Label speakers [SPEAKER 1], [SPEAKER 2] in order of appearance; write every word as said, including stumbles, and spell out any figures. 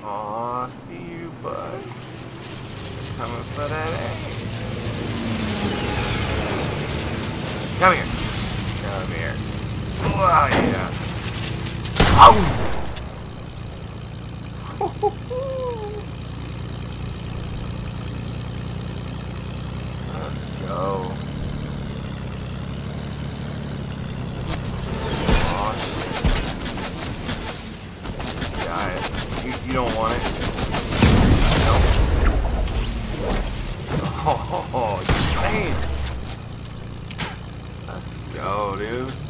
[SPEAKER 1] Aw, see you, bud. Coming for that ass. Come here. Come here. Oh, yeah. Oh! Let's go. Oh, shit. Got it. You, you don't want it? No. Oh, you insane. Let's go, dude.